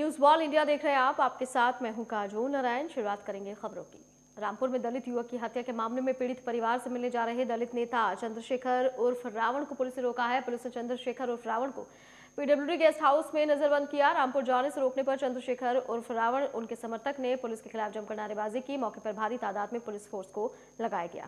News wall India देख रहे हैं आप, आपके साथ मैं हूं काजोल नारायण। शुरुआत करेंगे खबरों की। रामपुर में दलित युवक की हत्या के मामले में पीड़ित परिवार से मिलने जा रहे दलित नेता चंद्रशेखर उर्फ रावण को पुलिस ने रोका है। पुलिस ने चंद्रशेखर उर्फ रावण को पीडब्ल्यूडी गेस्ट हाउस में नजरबंद किया। रामपुर जाने से रोकने पर चंद्रशेखर उर्फ रावण उनके समर्थक ने पुलिस के खिलाफ जमकर नारेबाजी की। मौके पर भारी तादाद में पुलिस फोर्स को लगाया गया।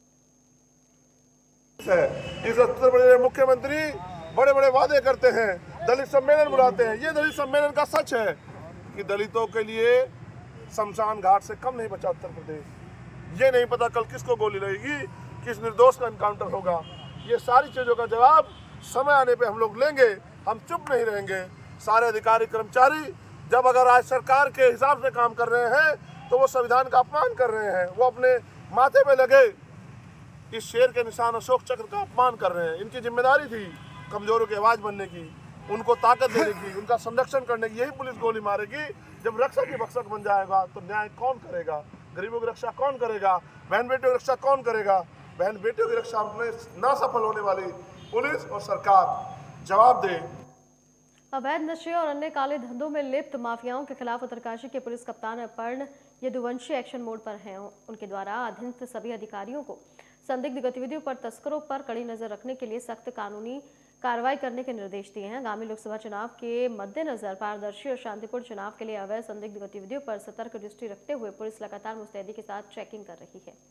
इस उत्तर प्रदेश के मुख्यमंत्री बड़े बड़े वादे करते हैं, दलित सम्मेलन बुलाते हैं। ये दलित सम्मेलन का सच है कि दलितों के लिए शमशान घाट से कम नहीं बचा उत्तर प्रदेश। ये नहीं पता कल किसको गोली लगेगी, किस निर्दोष का एनकाउंटर होगा। ये सारी चीजों का जवाब समय आने पे हम लोग लेंगे। हम चुप नहीं रहेंगे। सारे अधिकारी कर्मचारी जब अगर आज सरकार के हिसाब से काम कर रहे हैं तो वो संविधान का अपमान कर रहे हैं। वो अपने माथे पे लगे इस शेर के निशान अशोक चक्र का अपमान कर रहे हैं। इनकी जिम्मेदारी थी कमजोरों की आवाज बनने की, उनको ताकत देने की, उनका संरक्षण करने की। यही पुलिस गोली मारेगी। जब रक्षक ही भक्षक बन जाएगा तो न्याय कौन करेगा? गरीबों की रक्षा कौन करेगा? बहन बेटियों की रक्षा कौन करेगा? बहन बेटियों की रक्षा में ना सफल होने वाली पुलिस और सरकार जवाब दे। अवैध नशे और अन्य काले धंधों में लिप्त माफियाओं के खिलाफ उत्तरकाशी के पुलिस कप्तान अपर्ण यदुवंशी एक्शन मोड पर हैं। उनके द्वारा अधीनस्थ सभी अधिकारियों को संदिग्ध गतिविधियों पर तस्करों पर कड़ी नजर रखने के लिए सख्त कानूनी कार्रवाई करने के निर्देश दिए हैं। आगामी लोकसभा चुनाव के मद्देनजर पारदर्शी और शांतिपूर्ण चुनाव के लिए अवैध संदिग्ध गतिविधियों पर सतर्क दृष्टि रखते हुए पुलिस लगातार मुस्तैदी के साथ चेकिंग कर रही है।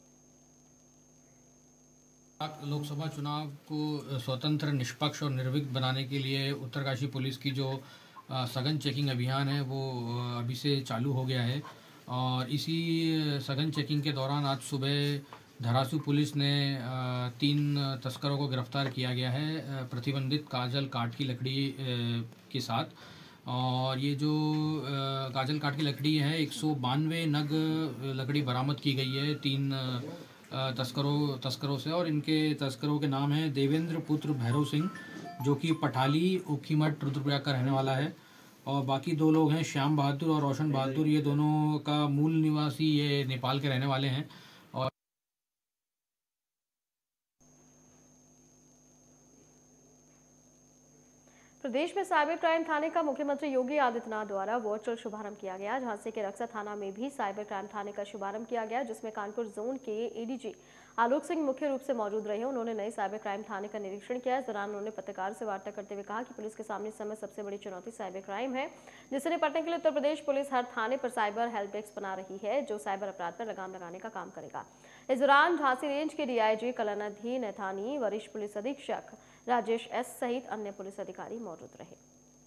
लोकसभा चुनाव को स्वतंत्र, निष्पक्ष और निर्विघ्न बनाने के लिए उत्तरकाशी पुलिस की जो सघन चेकिंग अभियान है वो अभी से चालू हो गया है। और इसी सघन चेकिंग के दौरान आज सुबह धरासू पुलिस ने 3 तस्करों को गिरफ्तार किया गया है प्रतिबंधित काजल काठ की लकड़ी के साथ। और ये जो काजल काठ की लकड़ी है 192 नग लकड़ी बरामद की गई है 3 तस्करों से। और इनके तस्करों के नाम हैं देवेंद्र पुत्र भैरव सिंह जो कि पठाली ऊखीमठ रुद्रप्रयाग का रहने वाला है। और बाकी 2 लोग हैं श्याम बहादुर और रोशन बहादुर। ये दोनों का मूल निवासी ये नेपाल के रहने वाले हैं। और प्रदेश में साइबर क्राइम थाने का मुख्यमंत्री योगी आदित्यनाथ द्वारा वर्चुअल शुभारंभ किया गया। झांसी के रक्सर थाना में भी साइबर क्राइम थाने का शुभारंभ किया गया, जिसमें कानपुर जोन के एडीजी आलोक सिंह मुख्य रूप से मौजूद रहे। उन्होंने नए साइबर क्राइम थाने का निरीक्षण किया। इस दौरान उन्होंने पत्रकार से वार्ता करते हुए कहा कि पुलिस के सामने इस समय सबसे बड़ी चुनौती साइबर क्राइम है, जिससे निपटने के लिए उत्तर प्रदेश पुलिस हर थाने पर साइबर हेल्प डेस्क बना रही है, जो साइबर अपराध पर लगाम लगाने का काम करेगा। इस दौरान झांसी रेंज के डीआईजी कलानिधि नैथानी, वरिष्ठ पुलिस अधीक्षक राजेश एस सहित अन्य पुलिस अधिकारी मौजूद रहे।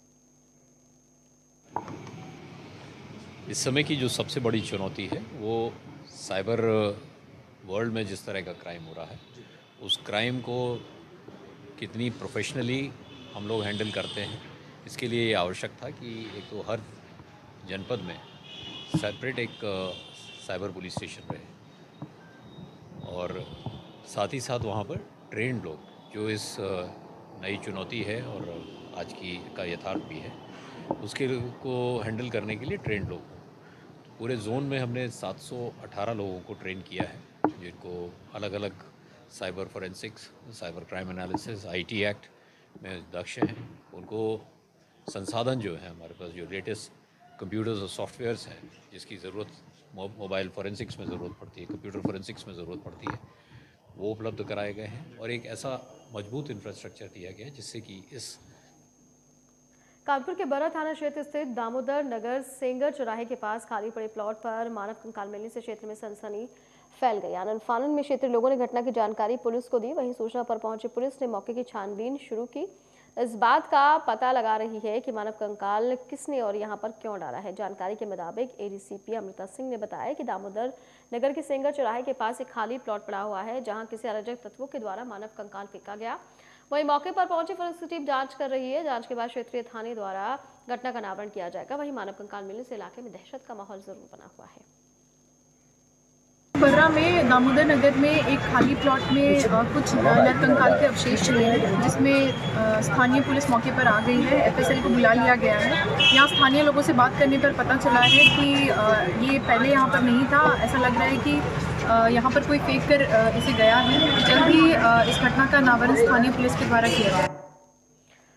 इस समय की जो सबसे बड़ी चुनौती है वो साइबर वर्ल्ड में जिस तरह का क्राइम हो रहा है, उस क्राइम को कितनी प्रोफेशनली हम लोग हैंडल करते हैं। इसके लिए ये आवश्यक था कि एक तो हर जनपद में सेपरेट एक साइबर पुलिस स्टेशन रहे और साथ ही साथ वहाँ पर ट्रेंड लोग जो इस नई चुनौती है और आज की का यथार्थ भी है उसके को हैंडल करने के लिए ट्रेंड लोग। पूरे जोन में हमने 718 लोगों को ट्रेन किया है, जिनको अलग अलग cyber forensics, cyber crime analysis, IT act में दक्ष हैं। उनको संसाधन जो है हमारे पास जो लेटेस्ट कंप्यूटर्स और सॉफ्टवेयर्स हैं जिसकी ज़रूरत मोबाइल फोरेंसिक्स में ज़रूरत पड़ती है, कंप्यूटर फोरेंसिक्स में ज़रूरत पड़ती है, वो उपलब्ध कराए गए हैं। और एक ऐसा मजबूत इंफ्रास्ट्रक्चर दिया गया है जिससे कि इस कानपुर के बरा थाना क्षेत्र स्थित दामोदर नगर सेंगर चौराहे के पास खाली पड़े प्लॉट पर मानव कंकाल मिलने से क्षेत्र में सनसनी फैल गई। आनंद फानन में क्षेत्रीय लोगों ने घटना की जानकारी पुलिस को दी। वहीं सूचना पर पहुंची पुलिस ने मौके की छानबीन शुरू की। इस बात का पता लगा रही है कि मानव कंकाल किसने और यहां पर क्यों डाला है। जानकारी के मुताबिक एडीसीपी अमृता सिंह ने बताया कि दामोदर नगर के सेंगर चौराहे के पास एक खाली प्लॉट पड़ा हुआ है, जहां किसी अराजक तत्वों के द्वारा मानव कंकाल फेंका गया। वहीं मौके पर पहुंची पुलिस की टीम जांच कर रही है। जांच के बाद क्षेत्रीय थाने द्वारा घटना का अनावरण किया जाएगा। वहीं मानव कंकाल मिलने से इलाके में दहशत का माहौल जरूर बना हुआ है। बर्रा में दामोदर नगर में एक खाली प्लॉट में कुछ नरकंकाल के अवशेष मिले हैं, जिसमें स्थानीय पुलिस मौके पर आ गई है। एफएसएल को बुला लिया गया है। यहाँ स्थानीय लोगों से बात करने पर पता चला है कि ये पहले यहाँ पर नहीं था। ऐसा लग रहा है कि यहाँ पर कोई फेंक कर इसे गया है। जल्द ही इस घटना का अनावरण स्थानीय पुलिस के द्वारा किया जाएगा।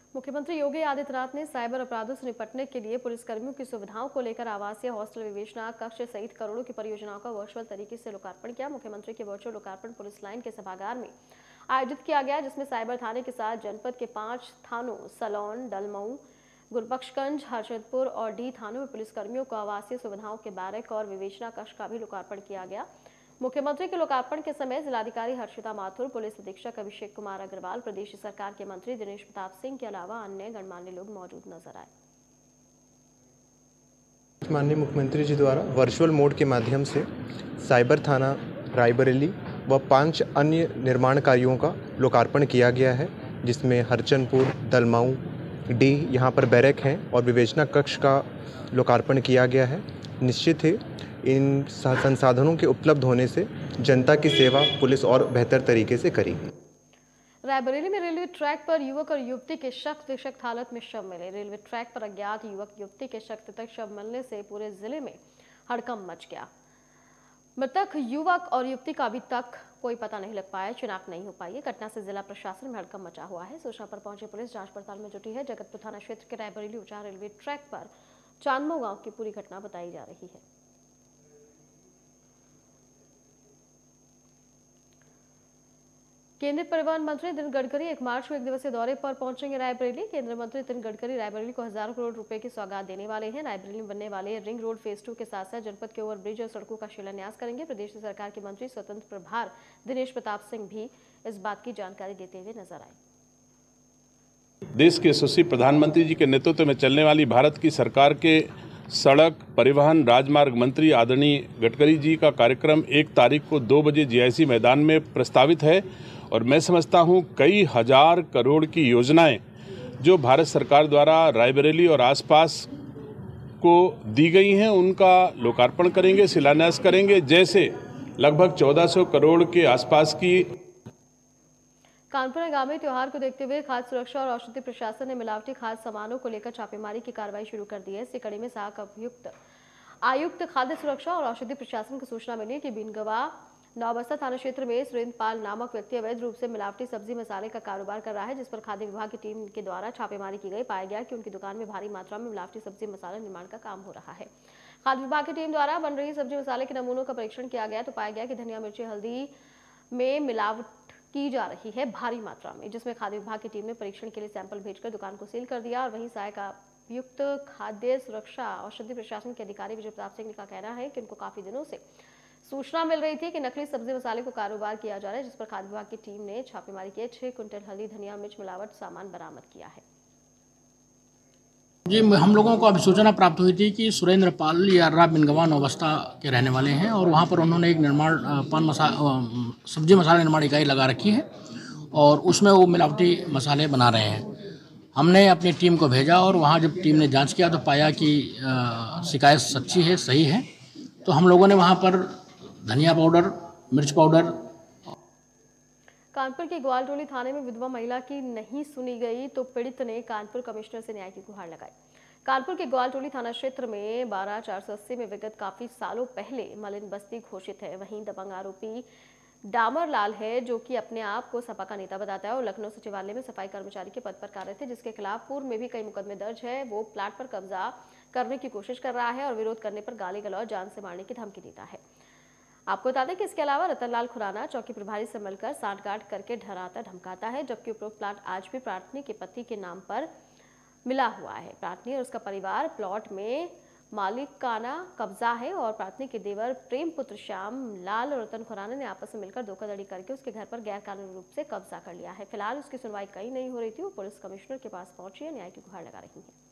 मुख्यमंत्री योगी आदित्यनाथ ने साइबर अपराधों से निपटने के लिए पुलिसकर्मियों की सुविधाओं को लेकर आवासीय हॉस्टल विवेचना कक्ष सहित करोड़ों की परियोजनाओं का वर्चुअल तरीके से लोकार्पण किया। मुख्यमंत्री के वर्चुअल लोकार्पण पुलिस लाइन के सभागार में आयोजित किया गया, जिसमें साइबर थाने के साथ जनपद के 5 थानों सलौन, डलमऊ, गुरबख्शगंज, हरजतपुर और डी थानों में पुलिसकर्मियों को आवासीय सुविधाओं के बैरक और विवेचना कक्ष का भी लोकार्पण किया गया। मुख्यमंत्री के लोकार्पण के समय जिलाधिकारी हर्षिता माथुर, पुलिस अधीक्षक अभिषेक कुमार अग्रवाल, प्रदेश सरकार के मंत्री दिनेश प्रताप सिंह के अलावा अन्य गणमान्य लोग मौजूद नजर आए। माननीय मुख्यमंत्री जी द्वारा वर्चुअल मोड के माध्यम से साइबर थाना रायबरेली व 5 अन्य निर्माण कार्यों का लोकार्पण किया गया है, जिसमें हरचंदपुर, दलमऊ, डी यहाँ पर बैरक हैं और विवेचना कक्ष का लोकार्पण किया गया है। निश्चित है इन संसाधनों के उपलब्ध होने से जनता की सेवा पुलिस और बेहतर तरीके से करेगी। रायबरेली में रेलवे ट्रैक पर युवक और युवती के शक्त हालत में शव मिले। रेलवे ट्रैक पर अज्ञात युवक युवती के शक्त शव मिलने से पूरे जिले में हड़कंप मच गया। मृतक युवक और युवती का अभी तक कोई पता नहीं लग पाया, शिनाख्त नहीं हो पाई है। घटना से जिला प्रशासन में हड़कंप मचा हुआ है। सूचना पर पहुंची पुलिस जांच पड़ताल में जुटी है। जगतपुर थाना क्षेत्र के रायबरेली ऊंचा रेलवे ट्रैक पर चांदमो गांव की पूरी घटना बताई जा रही है। केंद्रीय परिवहन मंत्री नितिन गडकरी 1 मार्च को 1 दिवसीय दौरे पर पहुंचेंगे रायबरेली। केंद्रीय मंत्री नितिन गडकरी रायबरेली को हजारों करोड़ रुपए की सौगात देने वाले हैं। रायबरेली में बनने वाले रिंग रोड फेज 2 के साथ साथ जनपद के ओवरब्रिज और सड़कों का शिलान्यास करेंगे। प्रदेश सरकार के मंत्री स्वतंत्र प्रभार दिनेश प्रताप सिंह भी इस बात की जानकारी देते हुए नजर आए। देश के यशस्वी प्रधानमंत्री जी के नेतृत्व में चलने वाली भारत की सरकार के सड़क परिवहन राजमार्ग मंत्री आदरणीय गडकरी जी का कार्यक्रम 1 तारीख को 2 बजे जीआईसी मैदान में प्रस्तावित है और मैं समझता हूं कई हजार करोड़ की योजनाएं जो भारत सरकार द्वारा रायबरेली और आसपास को दी गई हैं उनका लोकार्पण करेंगे, शिलान्यास करेंगे। जैसे लगभग 1400 करोड़ के आसपास की। कानपुर आगामी त्योहार को देखते हुए खाद्य सुरक्षा और औषधि प्रशासन ने मिलावटी खाद्य सामानों को लेकर छापेमारी की कार्रवाई शुरू कर दी है। इसी कड़ी में सहायक आयुक्त खाद्य सुरक्षा और औषधि प्रशासन को सूचना मिली कि बीनगवा नौबस्ता थाना क्षेत्र में सुरेंद्र पाल नामक व्यक्ति अवैध रूप से मिलावटी सब्जी मसाले का कारोबार कर रहा है, जिस पर खाद्य विभाग की टीम के द्वारा छापेमारी की गई। पाया गया कि उनकी दुकान में भारी मात्रा में मिलावटी सब्जी मसाला निर्माण का काम हो रहा है। खाद्य विभाग की टीम द्वारा बन रही सब्जी मसाले के नमूनों का परीक्षण किया गया तो पाया गया कि धनिया, मिर्ची, हल्दी में मिलावट की जा रही है भारी मात्रा में, जिसमें खाद्य विभाग की टीम ने परीक्षण के लिए सैंपल भेजकर दुकान को सील कर दिया। और वहीं सहायक आयुक्त खाद्य सुरक्षा औषधि प्रशासन के अधिकारी विजय प्रताप सिंह का कहना है कि उनको काफी दिनों से सूचना मिल रही थी कि नकली सब्जी मसाले को कारोबार किया जा रहा है, जिस पर खाद्य विभाग की टीम ने छापेमारी की 6 क्विंटल हल्दी, धनिया, मिर्च मिलावट सामान बरामद किया है। जी, हम लोगों को अभी सूचना प्राप्त हुई थी कि सुरेंद्र पाल यार्रा बिनगवा नौबस्ता के रहने वाले हैं और वहाँ पर उन्होंने एक निर्माण सब्जी मसाला निर्माण इकाई लगा रखी है और उसमें वो मिलावटी मसाले बना रहे हैं। हमने अपनी टीम को भेजा और वहाँ जब टीम ने जांच किया तो पाया कि शिकायत सच्ची है, सही है। तो हम लोगों ने वहाँ पर धनिया पाउडर, मिर्च पाउडर। कानपुर के ग्वालटोली थाने में विधवा महिला की नहीं सुनी गई तो पीड़ित ने कानपुर कमिश्नर से न्याय की गुहार लगाई। कानपुर के ग्वालटोली थाना क्षेत्र में 12/480 में विगत काफी सालों पहले मलिन बस्ती घोषित है। वहीं दबंग आरोपी डामर लाल है, जो कि अपने आप को सपा का नेता बताता है और लखनऊ सचिवालय में सफाई कर्मचारी के पद पर कार्यरत थे, जिसके खिलाफ पूर्व में भी कई मुकदमे दर्ज है। वो प्लाट पर कब्जा करने की कोशिश कर रहा है और विरोध करने पर गाली गलौज, जान से मारने की धमकी देता है। आपको बता दें कि इसके अलावा रतनलाल खुराना चौकी प्रभारी से मिलकर सांठगांठ करके डराता धमकाता है, जबकि उपरोक्त प्लाट आज भी प्रार्थनी के पति के नाम पर मिला हुआ है। प्रार्थनी और उसका परिवार प्लॉट में मालिकाना कब्जा है और प्रार्थनी के देवर प्रेम पुत्र श्याम लाल और रतन खुराना ने आपस में मिलकर धोखाधड़ी करके उसके घर पर गैर कानूनी रूप से कब्जा कर लिया है। फिलहाल उसकी सुनवाई कहीं नहीं हो रही थी। वो पुलिस कमिश्नर के पास पहुंची है, न्याय की गुहार लगा रही है।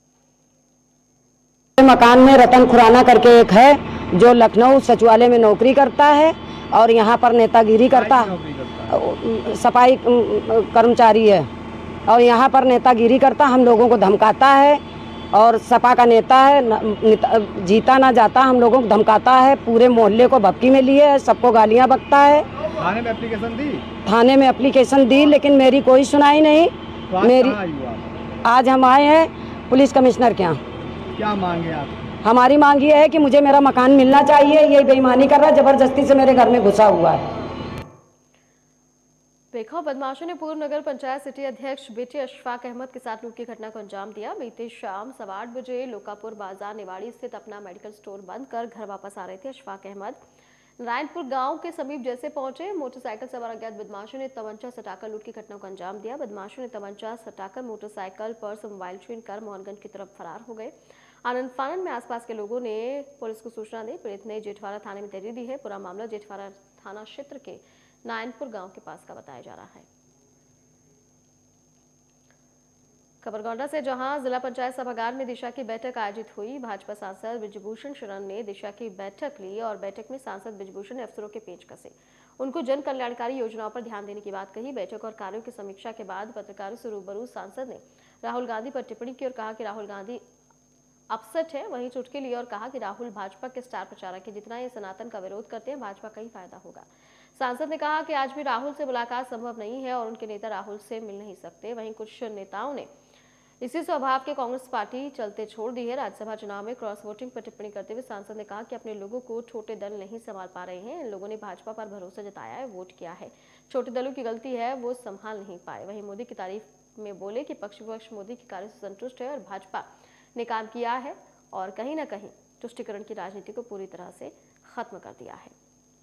मकान में रतन खुराना करके एक है जो लखनऊ सचिवालय में नौकरी करता है और यहाँ पर नेतागिरी करता, सफाई कर्मचारी है और यहाँ पर नेतागिरी करता, हम लोगों को धमकाता है और सपा का नेता है, जीता ना जाता हम लोगों को धमकाता है, पूरे मोहल्ले को भपकी में लिए है, सबको गालियाँ बकता है। थाने में एप्लीकेशन दी? थाने में एप्लीकेशन दी लेकिन मेरी कोई सुनाई नहीं। मेरी आज हम आए हैं पुलिस कमिश्नर के यहाँ। क्या मांगे आप? हमारी मांग ये है कि मुझे मेरा मकान मिलना चाहिए। ये बेईमानी कर रहा है, जबरदस्ती से मेरे घर में घुसा हुआ है। बेखौफ बदमाशों ने पूर्व नगर पंचायत सिटी अध्यक्ष बेटे अशफाक अहमद के साथ लूट की घटना को अंजाम दिया। बीते शाम 8:15 बजे लोकापुर बाजार निवाड़ी स्थित अपना मेडिकल स्टोर बंद कर घर वापस आ रहे थे अशफाक अहमद। नारायणपुर गांव के समीप जैसे पहुंचे, मोटरसाइकिल सवार अज्ञात बदमाशों ने तमंचा सटाकर लूट की घटना को अंजाम दिया। बदमाशों ने तमंचा सटाकर मोटरसाइकिल पर्स मोबाइल छीन कर मोहनगंज की तरफ फरार हो गए। आनंद फानन में आसपास के लोगों ने पुलिस को सूचना दी। पीड़ित ने जेठवाड़ा थाने में तहरीर दी है। पूरा मामला जेठवाड़ा थाना क्षेत्र के नारायणपुर गांव के पास का बताया जा रहा है। खबरगोंडा से जहां जिला पंचायत सभागार में दिशा की बैठक आयोजित हुई। भाजपा सांसद बृजभूषण शरण ने दिशा की बैठक ली और बैठक में सांसद बृजभूषण ने अफसरों के पेच कसे, उनको जन कल्याणकारी योजनाओं पर ध्यान देने की बात कही। बैठक और कार्यों की समीक्षा के बाद पत्रकारों से रूबरू सांसद ने राहुल गांधी पर टिप्पणी की और कहा कि राहुल गांधी अपसेट है। वहीं चुटकी ली और कहा कि राहुल भाजपा के स्टार प्रचारक है, जितना ये सनातन का विरोध करते हैं भाजपा का ही फायदा होगा। सांसद ने कहा कि आज भी राहुल से मुलाकात संभव नहीं है और उनके नेता राहुल से मिल नहीं सकते। वहीं कुछ नेताओं ने इसी स्वभाव के कांग्रेस पार्टी चलते छोड़ दी है। राज्यसभा चुनाव में क्रॉस वोटिंग पर टिप्पणी करते हुए सांसद ने कहा कि अपने लोगों को छोटे दल नहीं संभाल पा रहे हैं। इन लोगों ने भाजपा पर भरोसा जताया है, वोट किया है, छोटे दलों की गलती है, वो संभाल नहीं पाए। वहीं मोदी की तारीफ में बोले कि पक्ष मोदी के कार्य से संतुष्ट है और भाजपा ने काम किया है और कहीं न कहीं तुष्टीकरण की राजनीति को पूरी तरह से खत्म कर दिया है।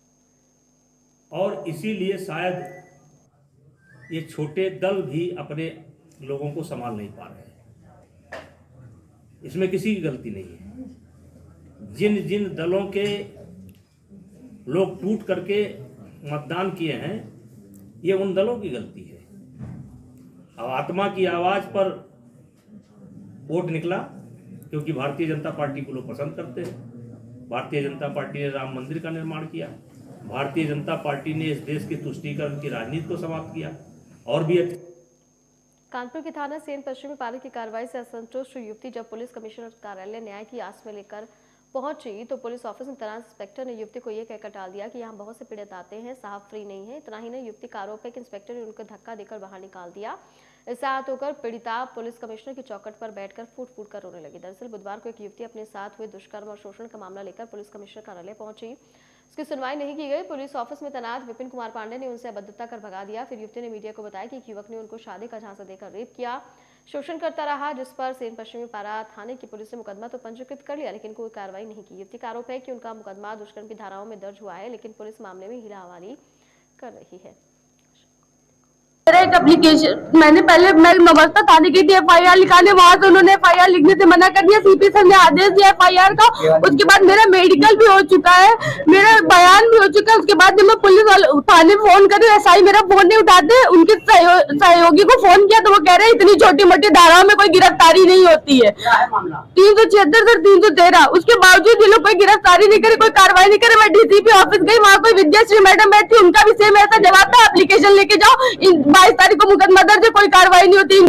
और इसीलिए शायद ये छोटे दल भी अपने लोगों को संभाल नहीं पा रहे हैं। इसमें किसी की गलती नहीं है। जिन जिन दलों के लोग टूट करके मतदान किए हैं, ये उन दलों की गलती है। अब आत्मा की आवाज पर वोट निकला क्योंकि भारतीय जनता पार्टी को लोग पसंद करते हैं। भारतीय जनता पार्टी ने राम मंदिर का निर्माण किया। भारतीय जनता पार्टी ने इस देश की तुष्टीकरण की राजनीति को समाप्त किया। और भी कानपुर के थाना सेन पश्चिम में पारी की कार्रवाई से असंतुष्ट युवती जब पुलिस कमिश्नर कार्यालय न्याय की आस में लेकर पहुंची तो पुलिस ऑफिस में तैनात इंस्पेक्टर ने युवती को यह कहकर टाल दिया कि यहाँ बहुत से पीड़ित आते हैं, साहब फ्री नहीं है। इतना ही नहीं, युवती का आरोप है कि इंस्पेक्टर ने उनको धक्का देकर बाहर निकाल दिया। इससे आहत होकर पीड़िता पुलिस कमिश्नर की चौखट पर बैठकर फूट फूट कर रोने लगी। दरअसल बुधवार को एक युवती अपने साथ हुए दुष्कर्म और शोषण का मामला लेकर पुलिस कमिश्नर कार्यालय पहुंची। उसकी सुनवाई नहीं की गई। पुलिस ऑफिस में तैनात विपिन कुमार पांडे ने उनसे अभद्रता कर भगा दिया। फिर युवती ने मीडिया को बताया कि एक युवक ने उनको शादी का झांसा देकर रेप किया, शोषण करता रहा, जिस पर सेन पश्चिमी पारा थाने की पुलिस ने मुकदमा तो पंजीकृत कर लिया लेकिन कोई कार्रवाई नहीं की। युवती का आरोप है कि उनका मुकदमा दुष्कर्म की धाराओं में दर्ज हुआ है लेकिन पुलिस मामले में हीराहवाली कर रही है। एक एप्लीकेशन मैंने पहले मैं नवस्था थाने की थी एफआईआर लिखाने, वहां से उन्होंने एफआईआर लिखने से मना कर दिया। सीपी सर ने आदेश दिया एफआईआर का। उसके बाद मेरा मेडिकल भी हो चुका है, मेरा बयान भी हो चुका है। उसके बाद जब मैं पुलिस वाले थाने फोन करी, एसआई मेरा फोन नहीं उठाते। उनके सहयोगी को फोन किया तो वो कह रहे हैं इतनी छोटी मोटी धाराओं में कोई गिरफ्तारी नहीं होती है। 376 से 313 उसके बावजूद ये लोग कोई गिरफ्तारी नहीं करे, कोई कार्रवाई नहीं करे। मैं डीसीपी ऑफिस गई, वहाँ कोई विद्याश्री मैडम बैठी, उनका भी सेम ऐसा जवाब था, एप्लीकेशन लेके जाओ, 22 तारीख को मुकदमा दर्ज है, कोई कार्रवाई नहीं होती।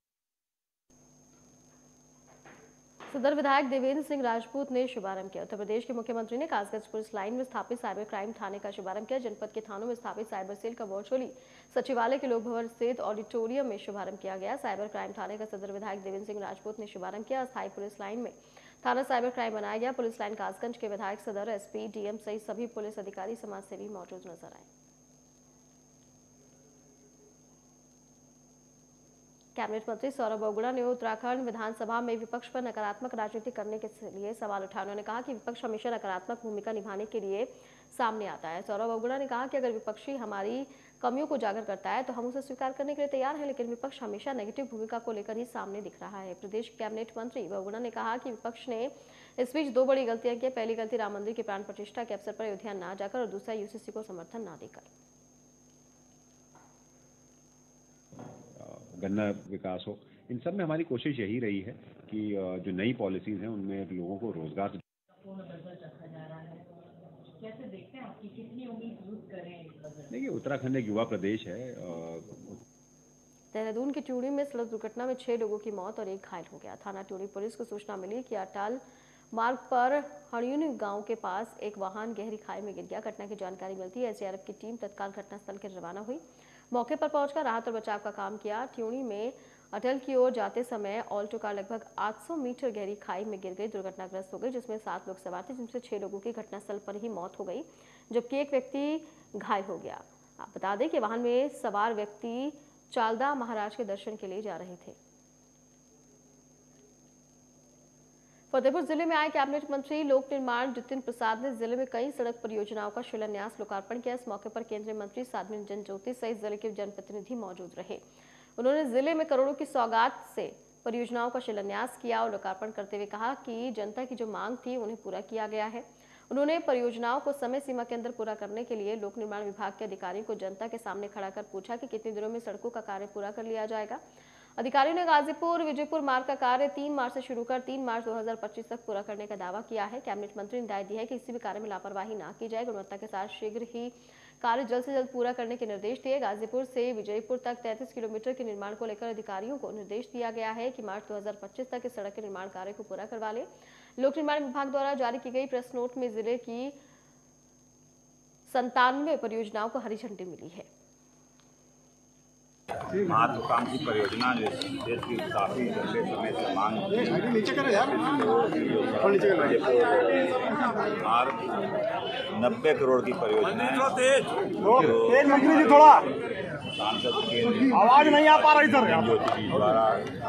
सदर विधायक देवेंद्र सिंह राजपूत ने शुभारंभ किया। उत्तर प्रदेश के मुख्यमंत्री ने कासगंज पुलिस लाइन में स्थापित साइबर क्राइम थाने का शुभारंभ किया। जनपद के थानों में स्थापित साइबर सेल का वर्चुअली सचिवालय के लोक भवन स्थित ऑडिटोरियम में शुभारंभ किया गया। साइबर क्राइम थाने का सदर विधायक देवेंद्र सिंह राजपूत ने शुभारंभ किया। अस्थायी पुलिस लाइन में थाना साइबर क्राइम बनाया गया। पुलिस लाइन कासगंज के विधायक, सदर, एसपी, डीएम सहित सभी पुलिस अधिकारी, समाजसेवी मौजूद नजर आए। कैबिनेट मंत्री सौरभ बोगड़ा ने उत्तराखंड विधानसभा में विपक्ष पर नकारात्मक राजनीति करने के लिए सवाल उठाए। उन्होंने कहा कि विपक्ष हमेशा नकारात्मक भूमिका निभाने के लिए सामने आता है। सौरभ बोगड़ा ने कहा कि अगर विपक्षी हमारी कमियों को उजागर करता है तो हम उसे स्वीकार करने के लिए तैयार हैं, लेकिन विपक्ष हमेशा नेगेटिव भूमिका को लेकर ही सामने दिख रहा है। प्रदेश कैबिनेट मंत्री बोगड़ा ने कहा कि विपक्ष ने इस बीच 2 बड़ी गलतियां की। पहली गलती राम मंदिर की प्राण प्रतिष्ठा के अवसर पर अयोध्या न जाकर और दूसरा यूसीसी को समर्थन न देकर। गन्ना विकास हो, इन सब में हमारी कोशिश यही रही है कि जो नई पॉलिसीज हैं उनमें लोगों को रोजगार। कैसे देखते हैं आपकी कितनी उम्मीद करें? देखिए, उत्तराखंड एक युवा प्रदेश है। देहरादून की ट्यूड़ी में सड़क दुर्घटना में 6 लोगों की मौत और 1 घायल हो गया। थाना ट्यूड़ी पुलिस को सूचना मिली कि अटाल मार्ग पर हड़यूनी गांव के पास एक वाहन गहरी खाई में गिर गया। घटना की जानकारी मिलती है एसडीआरएफ की टीम तत्काल घटनास्थल के रवाना हुई। मौके पर पहुंचकर राहत और बचाव का काम किया। ट्यूणी में अटल की ओर जाते समय ऑल्टो कार लगभग 800 मीटर गहरी खाई में गिर गई, दुर्घटनाग्रस्त हो गई, जिसमें 7 लोग सवार थे, जिनसे 6 लोगों की घटनास्थल पर ही मौत हो गई, जबकि एक व्यक्ति घायल हो गया। आप बता दें कि वाहन में सवार व्यक्ति चालदा महाराज के दर्शन के लिए जा रहे थे। फतेहपुर जिले में आए कैबिनेट मंत्री लोक निर्माण जितिन प्रसाद ने जिले में कई सड़क परियोजनाओं का शिलान्यास लोकार्पण किया। इस मौके पर केंद्रीय मंत्री साध्वी निरंजन ज्योति सहित जिले के जनप्रतिनिधि मौजूद रहे। उन्होंने जिले में करोड़ों की सौगात से परियोजनाओं का शिलान्यास किया और लोकार्पण करते हुए कहा कि जनता की जो मांग थी उन्हें पूरा किया गया है। उन्होंने परियोजनाओं को समय सीमा के अंदर पूरा करने के लिए लोक निर्माण विभाग के अधिकारियों को जनता के सामने खड़ा कर पूछा कि कितने दिनों में सड़कों का कार्य पूरा कर लिया जाएगा। अधिकारियों ने गाजीपुर विजयपुर मार्ग का कार्य 3 मार्च से शुरू कर 3 मार्च 2025 तक पूरा करने का दावा किया है। कैबिनेट मंत्री ने हिदायत दी है कि किसी भी कार्य में लापरवाही न की जाए, गुणवत्ता के साथ शीघ्र ही कार्य जल्द से जल्द पूरा करने के निर्देश दिए। गाजीपुर से विजयपुर तक 33 किलोमीटर के निर्माण को लेकर अधिकारियों को निर्देश दिया गया है कि मार्च 2025 तक इस सड़क के निर्माण कार्य को पूरा करवा ले। लोक निर्माण विभाग द्वारा जारी की गई प्रेस नोट में जिले की 97 परियोजनाओं को हरी झंडी मिली है। महत्वाकांक्षी परियोजना जो देश की काफी लंबे समय से मांग मार्ग 90 करोड़ की परियोजना है जो सांसद के आवाज नहीं आ पा रही सर ज्योति जी द्वारा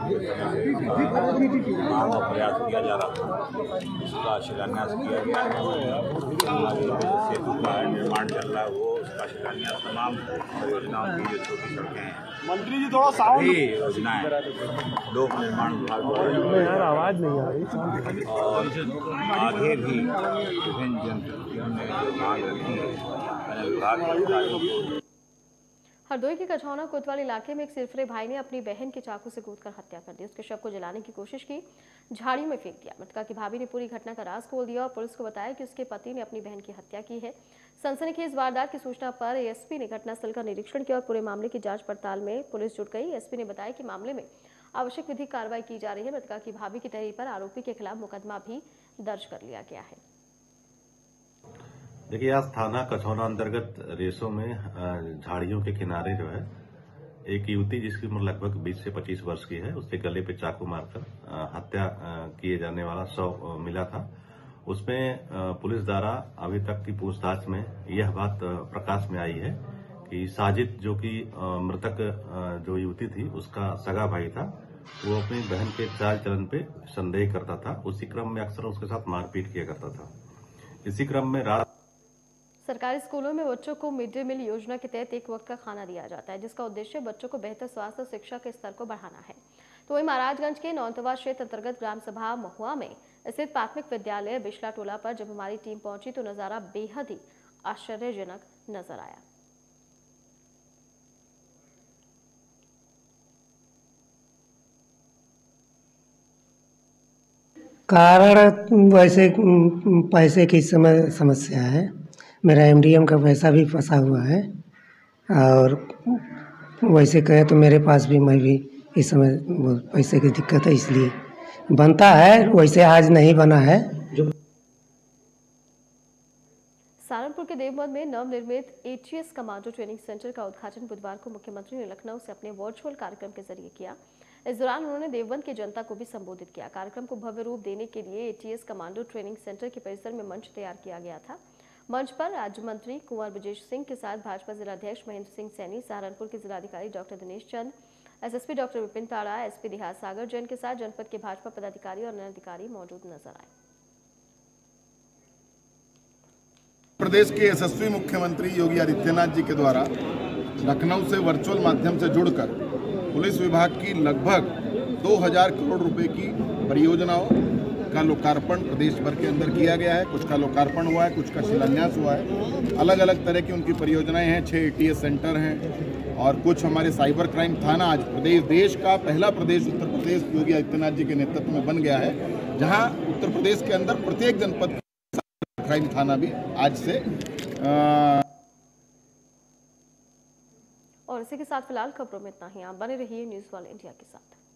मांग का प्रयास किया जा रहा था, इसका शिलान्यास किया गया है। सेतु का निर्माण चल रहा है, वो उसका शिलान्यास तमाम परियोजनाओं की जो छोटी सड़कें हैं मंत्री जी थोड़ा साउंड योजनाएं लोक निर्माण विभाग द्वारा आवाज नहीं आ रही और आगे भी विभिन्न जनप्रतिनिधियों ने जो मांग रखी है मैंने विभाग के अधिकारियों को। हरदोई के कछौना कोतवाल इलाके में एक सिरफरे भाई ने अपनी बहन के चाकू से कूदकर हत्या कर दी। उसके शव को जलाने की कोशिश की, झाड़ी में फेंक दिया। मृतका की भाभी ने पूरी घटना का राज खोल दिया और पुलिस को बताया कि उसके पति ने अपनी बहन की हत्या की है। सनसनीखेज वारदात की सूचना पर एएसपी ने घटनास्थल का निरीक्षण किया और पूरे मामले की जांच पड़ताल में पुलिस जुट गई। एसपी ने बताया कि मामले में आवश्यक विधिक कार्रवाई की जा रही है। मृतका की भाभी की तहरीर पर आरोपी के खिलाफ मुकदमा भी दर्ज कर लिया गया है। देखिए, आज थाना कछौना अंतर्गत रेसों में झाड़ियों के किनारे जो है एक युवती जिसकी उम्र लगभग 20 से 25 वर्ष की है, उसके गले पे चाकू मारकर हत्या किए जाने वाला शव मिला था। उसमें पुलिस द्वारा अभी तक की पूछताछ में यह बात प्रकाश में आई है कि साजिद जो कि मृतक जो युवती थी उसका सगा भाई था, वो अपनी बहन के चाल चलन पे संदेह करता था। उसी क्रम में अक्सर उसके साथ मारपीट किया करता था। इसी क्रम में रात सरकारी स्कूलों में बच्चों को मिड डे मील योजना के तहत एक वक्त का खाना दिया जाता है, जिसका उद्देश्य बच्चों को बेहतर स्वास्थ्य और शिक्षा के स्तर को बढ़ाना है। तो वहीं महाराजगंज के नौतवा क्षेत्र अंतर्गत ग्राम सभा महुआ में स्थित प्राथमिक विद्यालय बिशला टोला पर जब हमारी टीम पहुंची तो नजारा बेहद ही आश्चर्यजनक नजर आया। कारण वैसे पैसे की समस्या है। मेरा एमडीएम का पैसा भी फंसा हुआ है और वैसे कहे तो मेरे पास भी मैं भी इस समय पैसे की दिक्कत है, इसलिए बनता है, वैसे आज नहीं बना है। सहारनपुर के देवबंद में नवनिर्मित एटीएस कमांडो ट्रेनिंग सेंटर का उद्घाटन बुधवार को मुख्यमंत्री ने लखनऊ से अपने वर्चुअल कार्यक्रम के जरिए किया। इस दौरान उन्होंने देवबंद की जनता को भी संबोधित किया। कार्यक्रम को भव्य रूप देने के लिए एटीएस कमांडो ट्रेनिंग सेंटर के परिसर में मंच तैयार किया गया था। मंच पर राज्य मंत्री कुंवर ब्रजेश सिंह के साथ भाजपा जिलाध्यक्ष महेंद्र सिंह सैनी, सहारनपुर के जिलाधिकारी doctor Dinesh Chand, SSP doctor Vipin Tada, SP देहात सागर जैन के साथ जनपद के भाजपा पदाधिकारी और अन्य अधिकारी मौजूद नजर आए। प्रदेश के यशस्वी मुख्यमंत्री योगी आदित्यनाथ जी के द्वारा लखनऊ से वर्चुअल माध्यम से जुड़कर पुलिस विभाग की लगभग 2000 करोड़ रुपए की परियोजनाओं का लोकार्पण प्रदेश भर के अंदर किया गया है। कुछ का लोकार्पण हुआ है, कुछ का शिलान्यास हुआ है। अलग अलग तरह की उनकी परियोजनाएं हैं। 6 एटीएस सेंटर हैं और कुछ हमारे साइबर क्राइम थाना। आज देश का पहला प्रदेश उत्तर प्रदेश योगी आदित्यनाथ जी के नेतृत्व में बन गया है, जहां उत्तर प्रदेश के अंदर प्रत्येक जनपद क्राइम थाना भी आज से और इसी के साथ फिलहाल खबरों में इतना ही। आप बने रहिए न्यूज़ वाले इंडिया के साथ।